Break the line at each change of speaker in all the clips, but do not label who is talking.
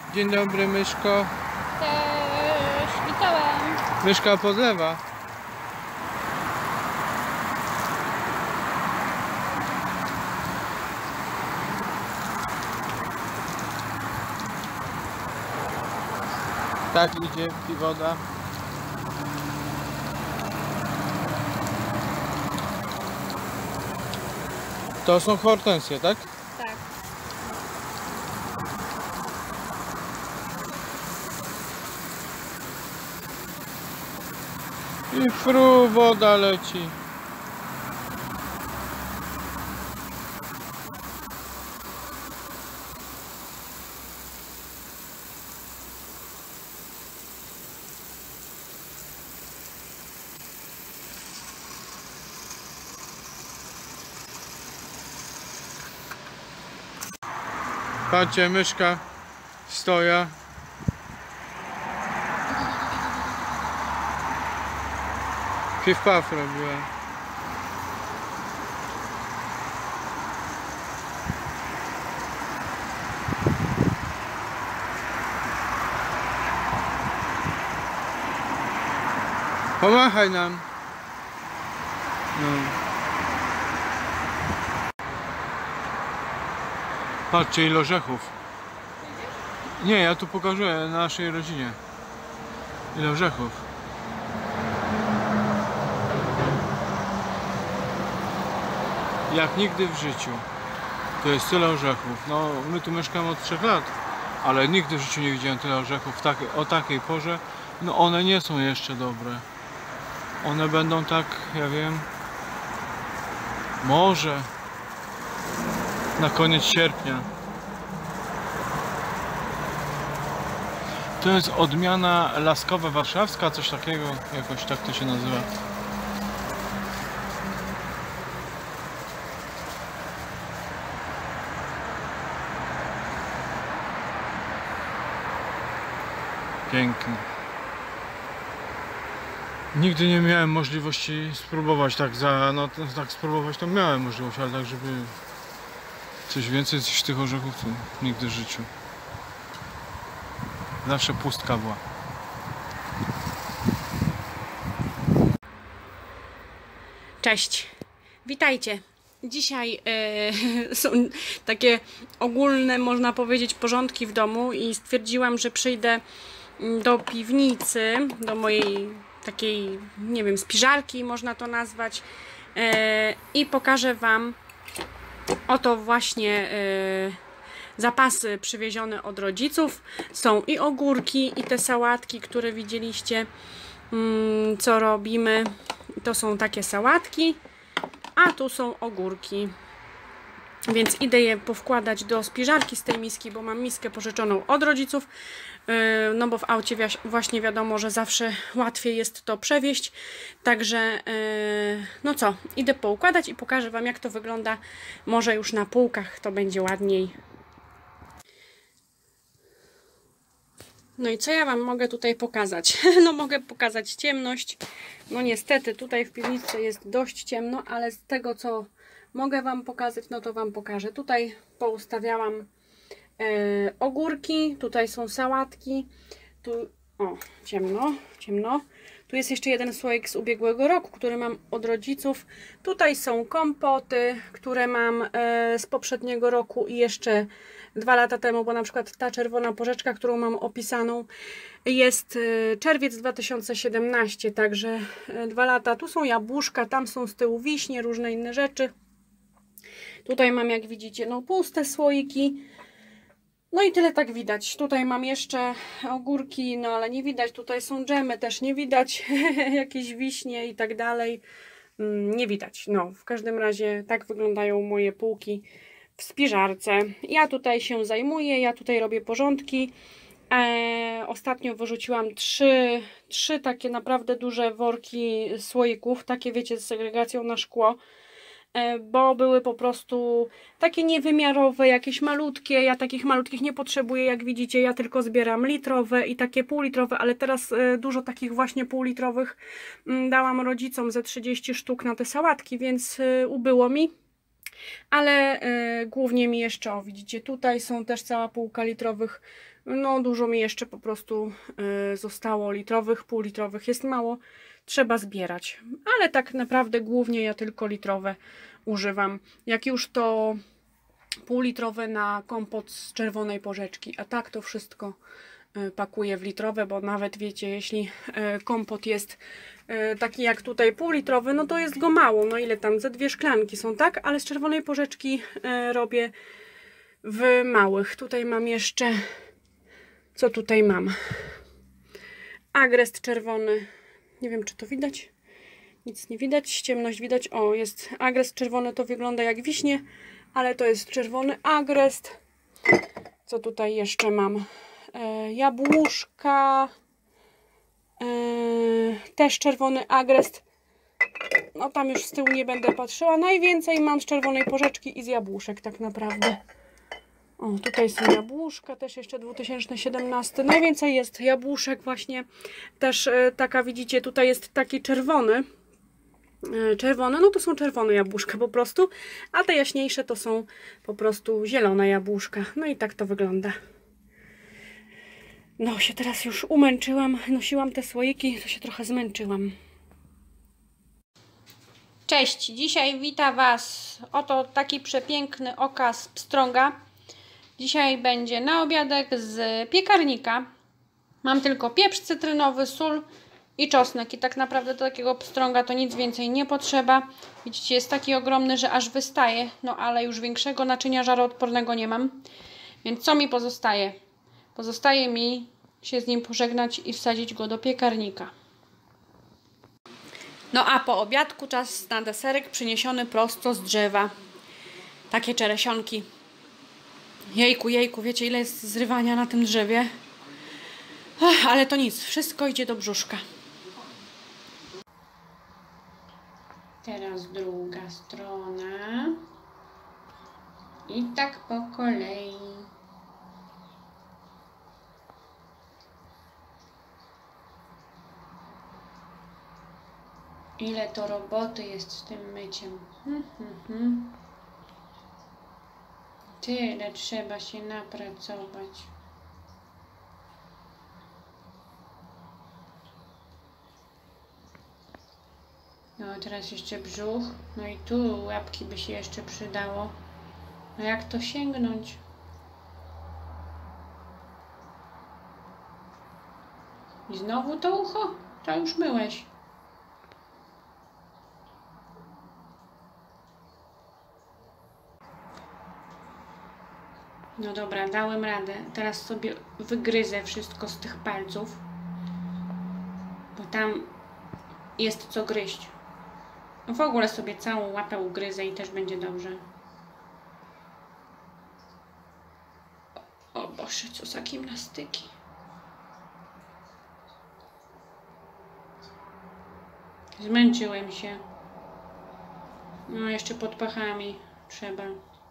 Dzień dobry, myszko.
Cześć, widziałem.
Myszka podlewa. Tak idzie woda. To są hortensje, tak?
Tak.
I fru, woda leci. Patrzcie, myszka stoja. Pif-paf robiła. Pomachaj nam. No. Patrzcie, ile orzechów. Nie, ja tu pokażę naszej rodzinie. Ile orzechów. Jak nigdy w życiu. To jest tyle orzechów. No, my tu mieszkamy od 3 lat, ale nigdy w życiu nie widziałem tyle orzechów o takiej porze. No, one nie są jeszcze dobre. One będą tak, ja wiem, może na koniec sierpnia. To jest odmiana laskowa warszawska, coś takiego, jakoś tak to się nazywa. Piękny. Nigdy nie miałem możliwości spróbować tak tak spróbować to miałem możliwość, ale tak żeby coś więcej niż tych orzechów to nigdy w życiu. Zawsze pustka była.
Cześć, witajcie. Dzisiaj są takie ogólne, można powiedzieć, porządki w domu i stwierdziłam, że przyjdę do piwnicy, do mojej takiej, nie wiem, spiżarki można to nazwać, i pokażę Wam oto właśnie zapasy przywiezione od rodziców. Są i ogórki, i te sałatki, które widzieliście, co robimy. To są takie sałatki, a tu są ogórki. Więc idę je powkładać do spiżarki z tej miski, bo mam miskę pożyczoną od rodziców. No bo w aucie właśnie wiadomo, że zawsze łatwiej jest to przewieźć. Także no co, idę poukładać i pokażę Wam, jak to wygląda. Może już na półkach to będzie ładniej. No i co ja Wam mogę tutaj pokazać? No mogę pokazać ciemność. No niestety tutaj w piwnicy jest dość ciemno, ale z tego, co mogę Wam pokazać, no to Wam pokażę. Tutaj poustawiałam ogórki, tutaj są sałatki. Tu, o, ciemno, ciemno. Tu jest jeszcze jeden słoik z ubiegłego roku, który mam od rodziców. Tutaj są kompoty, które mam z poprzedniego roku i jeszcze 2 lata temu, bo na przykład ta czerwona porzeczka, którą mam opisaną, jest czerwiec 2017, także 2 lata. Tu są jabłuszka, tam są z tyłu wiśnie, różne inne rzeczy. Tutaj mam, jak widzicie, no puste słoiki. No i tyle tak widać. Tutaj mam jeszcze ogórki, no ale nie widać. Tutaj są dżemy, też nie widać. Jakieś wiśnie i tak dalej. Nie widać. No, w każdym razie tak wyglądają moje półki w spiżarce. Ja tutaj się zajmuję, ja tutaj robię porządki. Ostatnio wyrzuciłam trzy takie naprawdę duże worki słoików. Takie, wiecie, z segregacją na szkło. Bo były po prostu takie niewymiarowe, jakieś malutkie. Ja takich malutkich nie potrzebuję, jak widzicie. Ja tylko zbieram litrowe i takie półlitrowe, ale teraz dużo takich właśnie półlitrowych dałam rodzicom ze 30 sztuk na te sałatki, więc ubyło mi. Ale głównie mi jeszcze, o widzicie, tutaj są też cała półka litrowych. No dużo mi jeszcze po prostu zostało litrowych, półlitrowych jest mało. Trzeba zbierać. Ale tak naprawdę głównie ja tylko litrowe używam. Jak już to półlitrowe na kompot z czerwonej porzeczki. A tak to wszystko pakuję w litrowe, bo nawet wiecie, jeśli kompot jest taki jak tutaj półlitrowy, no to jest go mało. No ile tam? Ze 2 szklanki są, tak? Ale z czerwonej porzeczki robię w małych. Tutaj mam jeszcze... Co tutaj mam? Agrest czerwony. Nie wiem, czy to widać. Nic nie widać. Ciemność widać. O, jest agrest czerwony. To wygląda jak wiśnie, ale to jest czerwony agrest. Co tutaj jeszcze mam? Jabłuszka. Też czerwony agrest. No tam już z tyłu nie będę patrzyła. Najwięcej mam z czerwonej porzeczki i z jabłuszek tak naprawdę. O, tutaj są jabłuszka, też jeszcze 2017. Najwięcej jest jabłuszek właśnie. Też taka, widzicie, tutaj jest taki czerwony. Czerwone, no to są czerwone jabłuszka po prostu. A te jaśniejsze to są po prostu zielone jabłuszka. No i tak to wygląda. No się teraz już umęczyłam. Nosiłam te słoiki, to się trochę zmęczyłam. Cześć, dzisiaj wita Was oto taki przepiękny okaz pstrąga. Dzisiaj będzie na obiadek z piekarnika. Mam tylko pieprz cytrynowy, sól i czosnek. I tak naprawdę do takiego pstrąga to nic więcej nie potrzeba. Widzicie, jest taki ogromny, że aż wystaje. No ale już większego naczynia żaroodpornego nie mam. Więc co mi pozostaje? Pozostaje mi się z nim pożegnać i wsadzić go do piekarnika. No a po obiadku czas na deserek przyniesiony prosto z drzewa. Takie czeresionki. Jejku, jejku, wiecie ile jest zrywania na tym drzewie? Ale to nic, wszystko idzie do brzuszka. Teraz druga strona. I tak po kolei. Ile to roboty jest z tym myciem. Tyle trzeba się napracować. No teraz jeszcze brzuch. No i tu łapki by się jeszcze przydało. A jak to sięgnąć? I znowu to ucho? To już myłeś. No dobra, dałem radę. Teraz sobie wygryzę wszystko z tych palców. Bo tam jest co gryźć. W ogóle sobie całą łapę ugryzę i też będzie dobrze. O Boże, co za gimnastyki. Zmęczyłem się. No jeszcze pod pachami trzeba.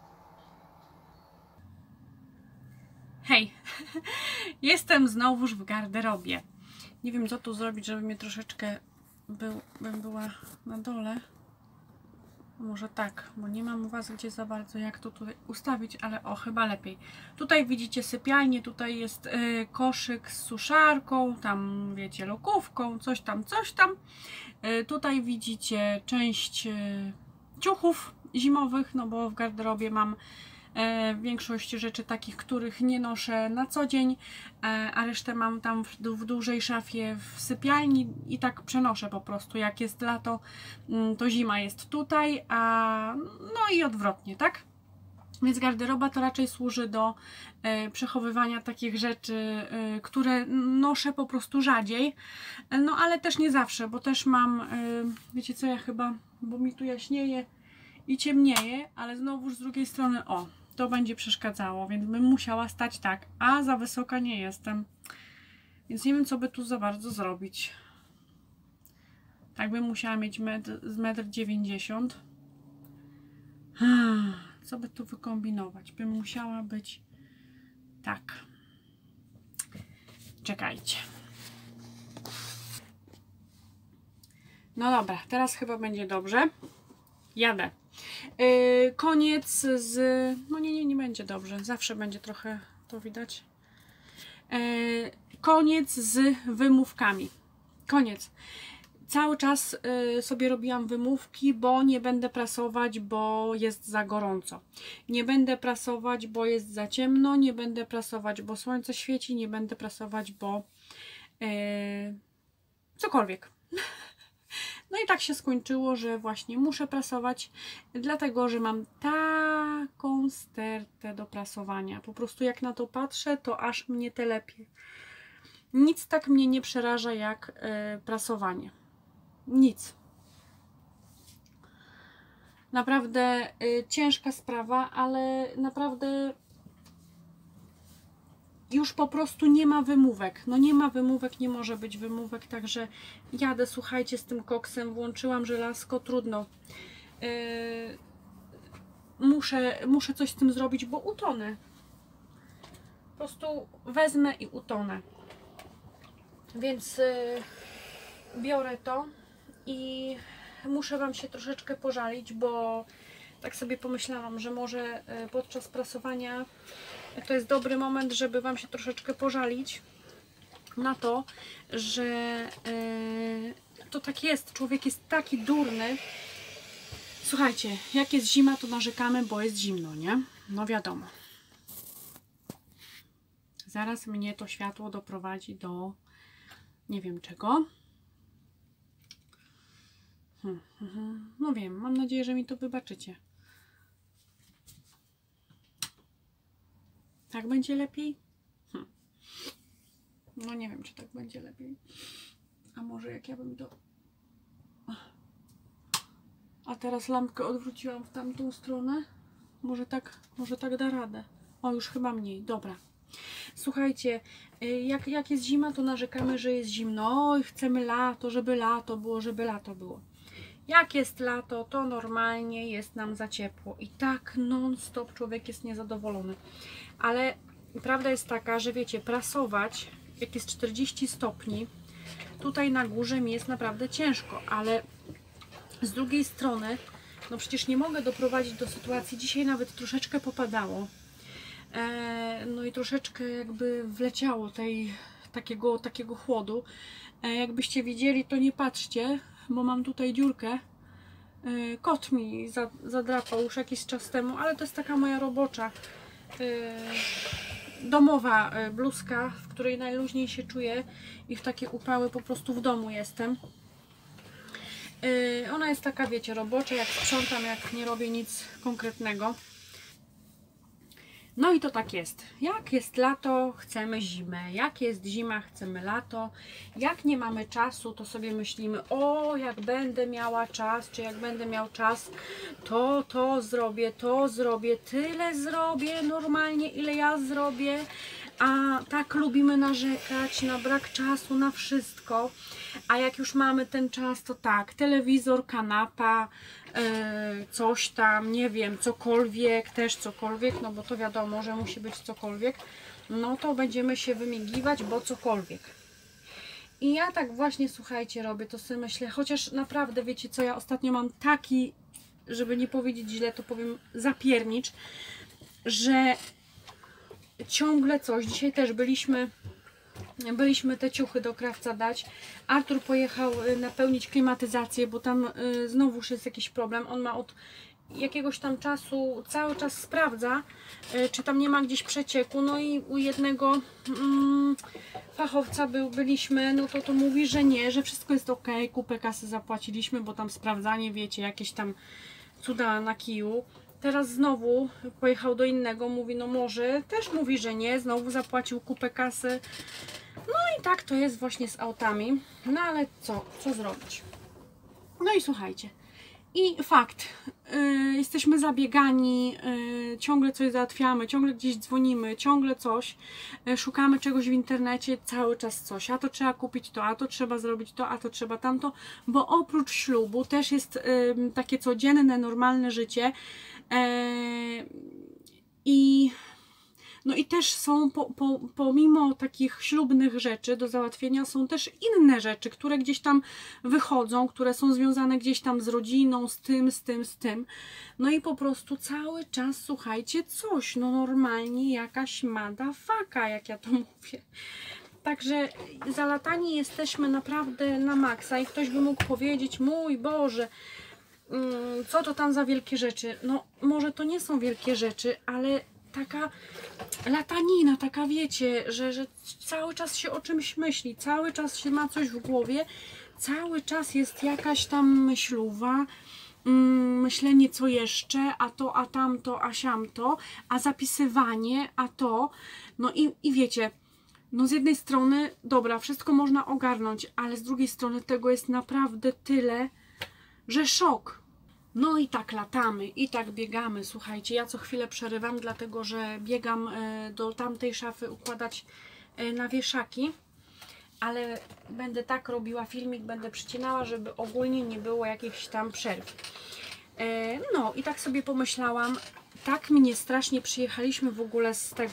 Hej, jestem znowuż w garderobie. Nie wiem co tu zrobić, żeby mnie troszeczkę bym była na dole. Może tak, bo nie mam u Was gdzie za bardzo jak to tutaj ustawić, ale o, chyba lepiej. Tutaj widzicie sypialnię, tutaj jest koszyk z suszarką, tam wiecie, lokówką, coś tam, coś tam. Tutaj widzicie część ciuchów zimowych, no bo w garderobie mam większość rzeczy takich, których nie noszę na co dzień, a resztę mam tam w dużej szafie w sypialni i tak przenoszę po prostu. Jak jest lato, to zima jest tutaj, no i odwrotnie, tak? Więc garderoba to raczej służy do przechowywania takich rzeczy, które noszę po prostu rzadziej, no ale też nie zawsze, bo też mam, wiecie co, ja chyba, bo mi tu jaśnieje i ciemnieje, ale znowuż z drugiej strony, o, to będzie przeszkadzało, więc bym musiała stać tak, a za wysoka nie jestem, więc nie wiem co by tu za bardzo zrobić. Tak bym musiała mieć z 1,90 m. Co by tu wykombinować? Bym musiała być tak. Czekajcie. No dobra, teraz chyba będzie dobrze. Jadę. Koniec z... No nie będzie dobrze. Zawsze będzie trochę, to widać. Koniec z wymówkami. Koniec. Cały czas sobie robiłam wymówki, bo nie będę prasować, bo jest za gorąco. Nie będę prasować, bo jest za ciemno. Nie będę prasować, bo słońce świeci. Nie będę prasować, bo cokolwiek. No i tak się skończyło, że właśnie muszę prasować, dlatego że mam taką stertę do prasowania. Po prostu jak na to patrzę, to aż mnie telepie. Nic tak mnie nie przeraża jak prasowanie. Nic. Naprawdę ciężka sprawa, ale naprawdę już po prostu nie ma wymówek. No nie ma wymówek, nie może być wymówek, także jadę, słuchajcie, z tym koksem, włączyłam żelazko, trudno. Muszę coś z tym zrobić, bo utonę. Po prostu wezmę i utonę. Więc biorę to i muszę Wam się troszeczkę pożalić, bo tak sobie pomyślałam, że może podczas prasowania to jest dobry moment, żeby Wam się troszeczkę pożalić na to, że to tak jest. Człowiek jest taki durny. Słuchajcie, jak jest zima, to narzekamy, bo jest zimno, nie? No wiadomo. Zaraz mnie to światło doprowadzi do nie wiem czego. No wiem, mam nadzieję, że mi to wybaczycie. Tak będzie lepiej? No nie wiem, czy tak będzie lepiej. A może jak ja bym to... A teraz lampkę odwróciłam w tamtą stronę. Może tak da radę. O, już chyba mniej. Dobra. Słuchajcie, jak jest zima, to narzekamy, że jest zimno. Oj, chcemy lato, żeby lato było, żeby lato było. Jak jest lato, to normalnie jest nam za ciepło. I tak non-stop człowiek jest niezadowolony. Ale prawda jest taka, że wiecie, prasować, jak jest 40 stopni, tutaj na górze mi jest naprawdę ciężko, ale z drugiej strony, no przecież nie mogę doprowadzić do sytuacji, dzisiaj nawet troszeczkę popadało, no i troszeczkę jakby wleciało takiego chłodu. Jakbyście widzieli, to nie patrzcie, bo mam tutaj dziurkę. Kot mi zadrapał już jakiś czas temu, ale to jest taka moja robocza domowa bluzka, w której najluźniej się czuję i w takie upały po prostu w domu jestem. Ona jest taka, wiecie, robocza, jak sprzątam, jak nie robię nic konkretnego. No i to tak jest. Jak jest lato, chcemy zimę. Jak jest zima, chcemy lato. Jak nie mamy czasu, to sobie myślimy, o, jak będę miała czas, czy jak będę miał czas, to zrobię, tyle zrobię normalnie, ile ja zrobię. A tak lubimy narzekać na brak czasu, na wszystko. A jak już mamy ten czas, to tak, telewizor, kanapa, coś tam, nie wiem, cokolwiek, też cokolwiek, no bo to wiadomo, że musi być cokolwiek, no to będziemy się wymigiwać, bo cokolwiek. I ja tak właśnie, słuchajcie, robię, to sobie myślę, chociaż naprawdę, wiecie co, ja ostatnio mam taki, żeby nie powiedzieć źle, to powiem zapiernicz, że ciągle coś, dzisiaj też byliśmy te ciuchy do krawca dać. Artur pojechał napełnić klimatyzację, bo tam znowuż jest jakiś problem. On ma od jakiegoś tam czasu, cały czas sprawdza, czy tam nie ma gdzieś przecieku. No i u jednego fachowca byliśmy, no to mówi, że nie, że wszystko jest ok, kupę kasy zapłaciliśmy, bo tam sprawdzanie, wiecie, jakieś tam cuda na kiju. Teraz znowu pojechał do innego, mówi, no może, też mówi, że nie, znowu zapłacił kupę kasy. No i tak to jest właśnie z autami. No ale co zrobić? No i słuchajcie. I fakt, jesteśmy zabiegani, ciągle coś załatwiamy, ciągle gdzieś dzwonimy, ciągle coś, szukamy czegoś w internecie, cały czas coś, a to trzeba kupić to, a to trzeba zrobić to, a to trzeba tamto, bo oprócz ślubu też jest takie codzienne, normalne życie i No i też są, pomimo takich ślubnych rzeczy do załatwienia, są też inne rzeczy, które gdzieś tam wychodzą, które są związane gdzieś tam z rodziną, z tym. No i po prostu cały czas, słuchajcie, coś, no normalnie jakaś madafaka, jak ja to mówię. Także zalatani jesteśmy naprawdę na maksa i ktoś by mógł powiedzieć, mój Boże, co to tam za wielkie rzeczy? No może to nie są wielkie rzeczy, ale taka latanina, taka wiecie, że cały czas się o czymś myśli, cały czas się ma coś w głowie, cały czas jest jakaś tam myśluwa, myślenie co jeszcze, a to, a tamto, a siamto, a zapisywanie, a to, no i wiecie, no z jednej strony, dobra, wszystko można ogarnąć, ale z drugiej strony tego jest naprawdę tyle, że szok. No i tak latamy, i tak biegamy, słuchajcie, ja co chwilę przerywam, dlatego że biegam do tamtej szafy układać na wieszaki, ale będę tak robiła filmik, będę przycinała, żeby ogólnie nie było jakichś tam przerw. No i tak sobie pomyślałam, tak mnie strasznie przyjechaliśmy w ogóle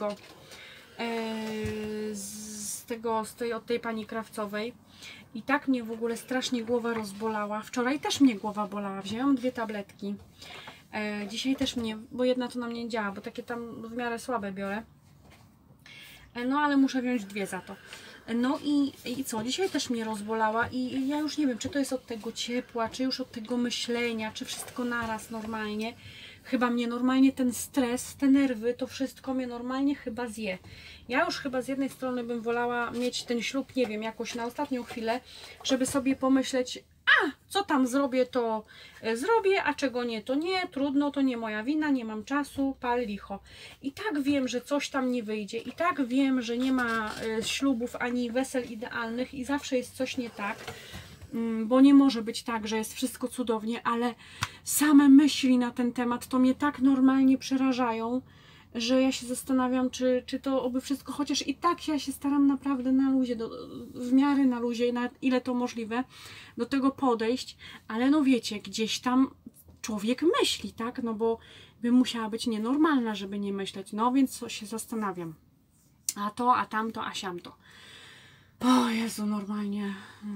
od tej pani krawcowej i tak mnie w ogóle strasznie głowa rozbolała. Wczoraj też mnie głowa bolała, wzięłam 2 tabletki. Dzisiaj też mnie, bo jedna to na mnie nie działa, bo takie tam w miarę słabe biorę. No ale muszę wziąć 2 za to. No i co? Dzisiaj też mnie rozbolała i ja już nie wiem, czy to jest od tego ciepła, czy już od tego myślenia, czy wszystko naraz normalnie. Chyba mnie normalnie ten stres, te nerwy, to wszystko mnie normalnie chyba zje. Ja już chyba z jednej strony bym wolała mieć ten ślub, nie wiem, jakoś na ostatnią chwilę, żeby sobie pomyśleć, a co tam zrobię, to zrobię, a czego nie, to nie, trudno, to nie moja wina, nie mam czasu, pal licho. I tak wiem, że coś tam nie wyjdzie, i tak wiem, że nie ma ślubów ani wesel idealnych i zawsze jest coś nie tak, bo nie może być tak, że jest wszystko cudownie, ale same myśli na ten temat to mnie tak normalnie przerażają, że ja się zastanawiam, czy to oby wszystko, chociaż i tak ja się staram naprawdę na luzie, w miarę na luzie, na ile to możliwe, do tego podejść, ale no wiecie, gdzieś tam człowiek myśli, tak, no bo bym musiała być nienormalna, żeby nie myśleć, no więc się zastanawiam, a to, a tamto, a siamto. O Jezu, normalnie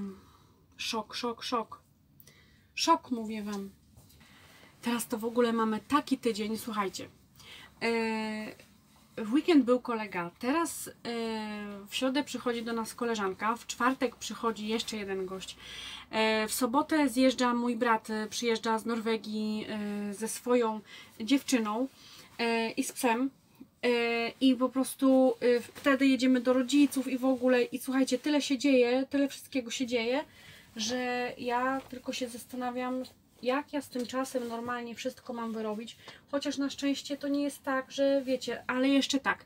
szok, mówię wam. Teraz to w ogóle mamy taki tydzień, słuchajcie. W weekend był kolega, teraz w środę przychodzi do nas koleżanka, w czwartek przychodzi jeszcze jeden gość, w sobotę zjeżdża mój brat, przyjeżdża z Norwegii ze swoją dziewczyną i z psem i po prostu wtedy jedziemy do rodziców i w ogóle i słuchajcie, tyle się dzieje, tyle wszystkiego się dzieje, że ja tylko się zastanawiam, jak ja z tym czasem normalnie wszystko mam wyrobić, chociaż na szczęście to nie jest tak, że wiecie, ale jeszcze tak,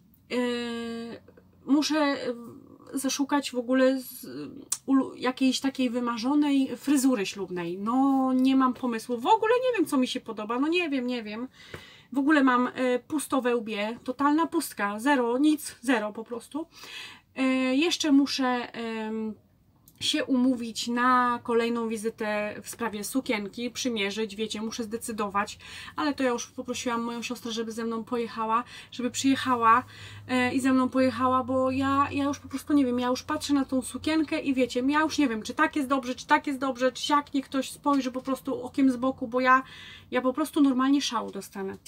muszę zaszukać w ogóle jakiejś takiej wymarzonej fryzury ślubnej, no nie mam pomysłu, w ogóle nie wiem co mi się podoba, no nie wiem, w ogóle mam pustowe łbie, totalna pustka, zero, nic, zero po prostu, jeszcze muszę się umówić na kolejną wizytę w sprawie sukienki, przymierzyć, wiecie, muszę zdecydować, ale to ja już poprosiłam moją siostrę, żeby ze mną pojechała, żeby przyjechała i ze mną pojechała, bo ja już po prostu nie wiem, ja już patrzę na tą sukienkę i wiecie, ja już nie wiem, czy tak jest dobrze, czy jak niech ktoś spojrzy po prostu okiem z boku, bo ja po prostu normalnie szału dostanę.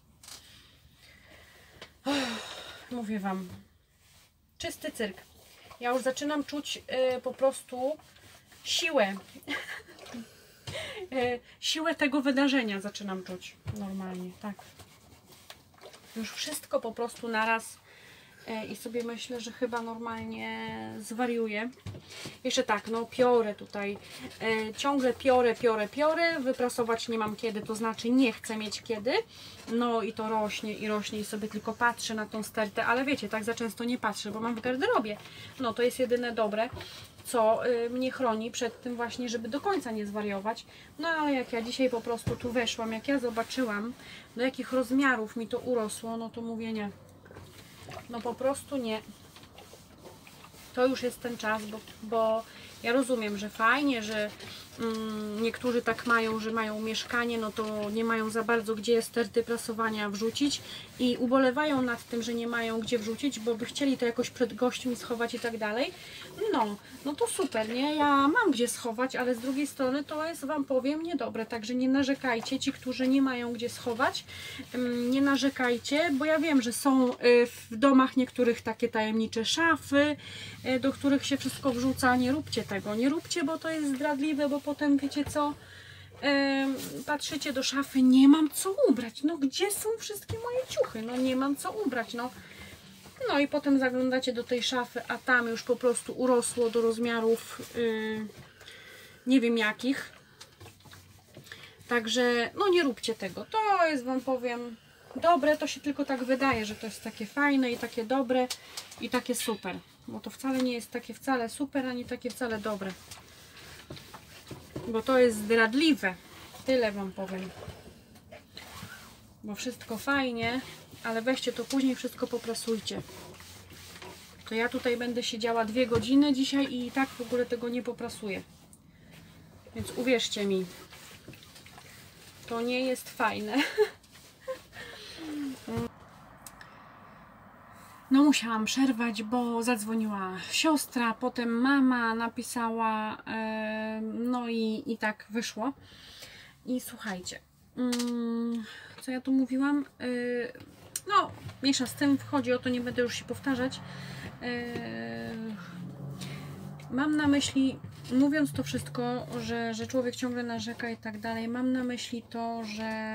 Mówię wam, czysty cyrk. Ja już zaczynam czuć po prostu siłę. Siłę tego wydarzenia zaczynam czuć normalnie, tak. Już wszystko po prostu naraz i sobie myślę, że chyba normalnie zwariuję. Jeszcze tak, no piorę tutaj, ciągle piorę, wyprasować nie mam kiedy, to znaczy nie chcę mieć kiedy, no i to rośnie i sobie tylko patrzę na tą stertę, ale wiecie, tak za często nie patrzę, bo mam w garderobie, no to jest jedyne dobre, co mnie chroni przed tym właśnie, żeby do końca nie zwariować, no ale jak ja dzisiaj po prostu tu weszłam, jak ja zobaczyłam, do jakich rozmiarów mi to urosło, no to mówię nie. No po prostu nie. To już jest ten czas, bo Ja rozumiem, że fajnie, że niektórzy tak mają, że mają mieszkanie, no to nie mają za bardzo gdzie sterty prasowania wrzucić i ubolewają nad tym, że nie mają gdzie wrzucić, bo by chcieli to jakoś przed gośćmi schować i tak dalej. No to super, nie? Ja mam gdzie schować, ale z drugiej strony to jest, Wam powiem, niedobre, także nie narzekajcie, ci, którzy nie mają gdzie schować, nie narzekajcie, bo ja wiem, że są w domach niektórych takie tajemnicze szafy, do których się wszystko wrzuca. Nie róbcie tego, nie róbcie, bo to jest zdradliwe, bo potem wiecie co, patrzycie do szafy, nie mam co ubrać, no gdzie są wszystkie moje ciuchy, no nie mam co ubrać, no i potem zaglądacie do tej szafy, a tam już po prostu urosło do rozmiarów nie wiem jakich, także no nie róbcie tego, to jest, Wam powiem, dobre, to się tylko tak wydaje, że to jest takie fajne i takie dobre i takie super, bo to wcale nie jest takie wcale super, ani takie wcale dobre, bo to jest zdradliwe, tyle Wam powiem, bo wszystko fajnie, ale weźcie to później wszystko poprasujcie. To ja tutaj będę siedziała 2 godziny dzisiaj i tak w ogóle tego nie poprasuję, więc uwierzcie mi, to nie jest fajne. No musiałam przerwać, bo zadzwoniła siostra, potem mama napisała, no i tak wyszło. I słuchajcie, co ja tu mówiłam? No, mniejsza z tym, chodzi o to, nie będę już się powtarzać. Mam na myśli, mówiąc to wszystko, że człowiek ciągle narzeka i tak dalej, mam na myśli to,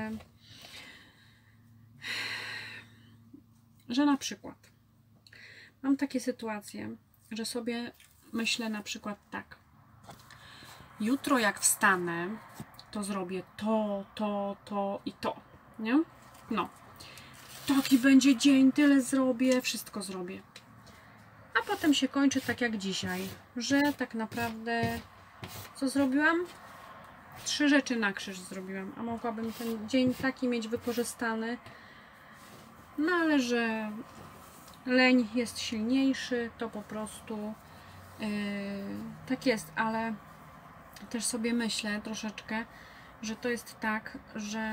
że na przykład mam takie sytuacje, że sobie myślę na przykład tak, jutro jak wstanę, to zrobię to i to, nie? No, taki będzie dzień, tyle zrobię, wszystko zrobię. A potem się kończy tak jak dzisiaj, że tak naprawdę co zrobiłam? 3 rzeczy na krzyż zrobiłam, a mogłabym ten dzień taki mieć wykorzystany, no ale że leń jest silniejszy, to po prostu tak jest, ale też sobie myślę troszeczkę, że to jest tak, że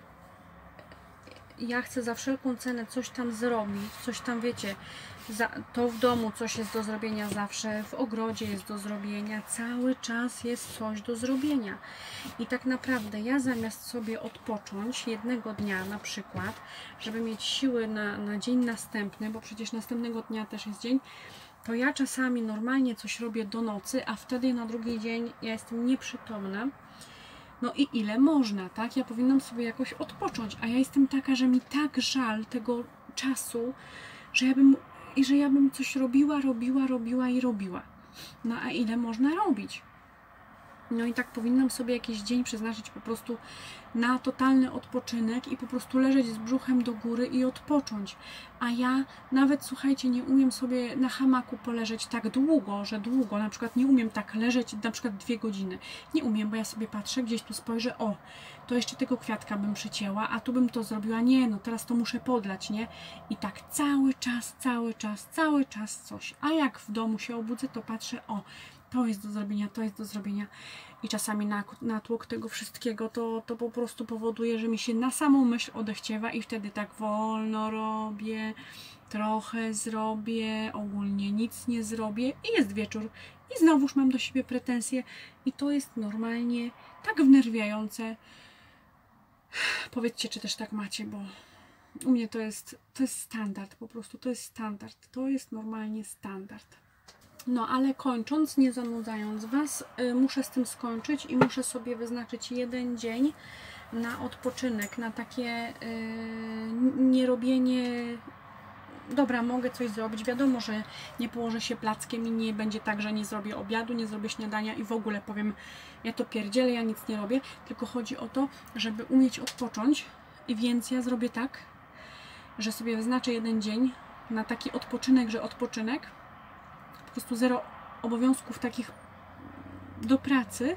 ja chcę za wszelką cenę coś tam zrobić, coś tam, wiecie, to w domu coś jest do zrobienia zawsze, w ogrodzie jest do zrobienia, cały czas jest coś do zrobienia. I tak naprawdę ja zamiast sobie odpocząć jednego dnia na przykład, żeby mieć siły na dzień następny, bo przecież następnego dnia też jest dzień, to ja czasami normalnie coś robię do nocy, a wtedy na drugi dzień ja jestem nieprzytomna. No i ile można, tak? Ja powinnam sobie jakoś odpocząć, a ja jestem taka, że mi tak żal tego czasu, że ja bym coś robiła. No a ile można robić? No i tak powinnam sobie jakiś dzień przeznaczyć po prostu na totalny odpoczynek i po prostu leżeć z brzuchem do góry i odpocząć. A ja nawet, słuchajcie, nie umiem sobie na hamaku poleżeć tak długo, że długo, na przykład nie umiem tak leżeć na przykład 2 godziny. Nie umiem, bo ja sobie patrzę, gdzieś tu spojrzę, o, to jeszcze tego kwiatka bym przycięła, a tu bym to zrobiła, nie, no teraz to muszę podlać, nie? I tak cały czas coś. A jak w domu się obudzę, to patrzę, o, to jest do zrobienia. I czasami natłok tego wszystkiego to po prostu powoduje, że mi się na samą myśl odechciewa i wtedy tak wolno robię, trochę zrobię, ogólnie nic nie zrobię i jest wieczór. I znowuż mam do siebie pretensje i to jest normalnie tak wnerwiające. Powiedzcie, czy też tak macie, bo u mnie to jest standard, po prostu to jest standard. To jest normalnie standard. No, ale kończąc, nie zanudzając Was, muszę z tym skończyć i muszę sobie wyznaczyć jeden dzień na odpoczynek, na takie nierobienie. Dobra, mogę coś zrobić, wiadomo, że nie położę się plackiem i nie będzie tak, że nie zrobię obiadu, nie zrobię śniadania i w ogóle powiem, ja to pierdzielę, ja nic nie robię, tylko chodzi o to, żeby umieć odpocząć i więc ja zrobię tak, że sobie wyznaczę jeden dzień na taki odpoczynek, że odpoczynek, po prostu zero obowiązków takich do pracy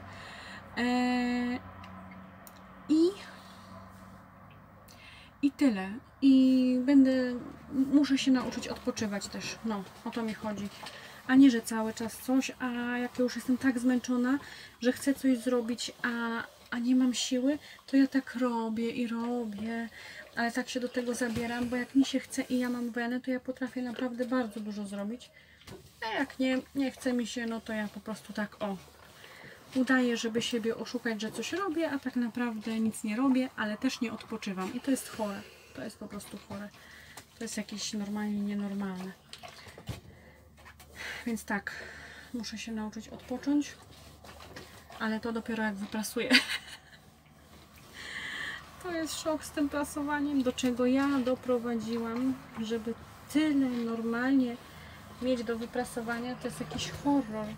i tyle. I muszę się nauczyć odpoczywać też, no, o to mi chodzi. a nie, że cały czas coś, a jak ja już jestem tak zmęczona, że chcę coś zrobić, a nie mam siły, to ja tak robię i robię, ale tak się do tego zabieram, bo jak mi się chce i ja mam wenę, to ja potrafię naprawdę bardzo dużo zrobić, a jak nie chce mi się, no to ja po prostu tak udaję, żeby siebie oszukać, że coś robię, a tak naprawdę nic nie robię, ale też nie odpoczywam i to jest chore, to jest po prostu chore, to jest jakieś normalnie nienormalne. Więc tak, muszę się nauczyć odpocząć, ale to dopiero jak wyprasuję. To jest szok z tym prasowaniem, do czego ja doprowadziłam, żeby tyle normalnie mieć do wyprasowania, to jest jakiś horror.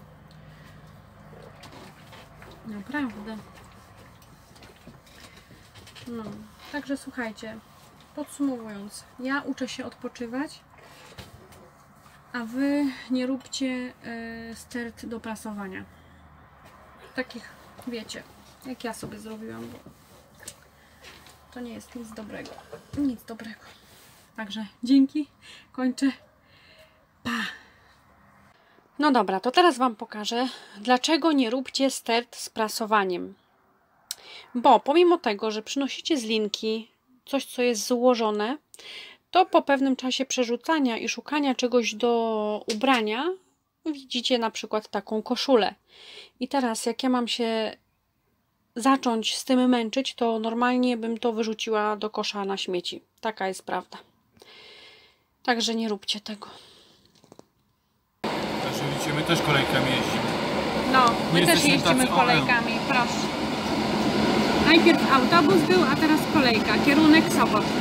Naprawdę. No, także słuchajcie, podsumowując, ja uczę się odpoczywać, a wy nie róbcie stert do prasowania. Takich, wiecie, jak ja sobie zrobiłam, bo to nie jest nic dobrego. Nic dobrego. Także dzięki, kończę. Pa! No dobra, to teraz wam pokażę, dlaczego nie róbcie stert z prasowaniem. Bo pomimo tego, że przynosicie z linki coś, co jest złożone, to po pewnym czasie przerzucania i szukania czegoś do ubrania widzicie na przykład taką koszulę. I teraz jak ja mam się zacząć z tym męczyć, to normalnie bym to wyrzuciła do kosza na śmieci. Taka jest prawda. Także nie róbcie tego.
Także widzicie, my też kolejkami jeździmy.
No, my
Nie
też
jesteśmy
jeździmy
tacy
kolejkami, proszę. Najpierw autobus był, a teraz kolejka. Kierunek Sopot.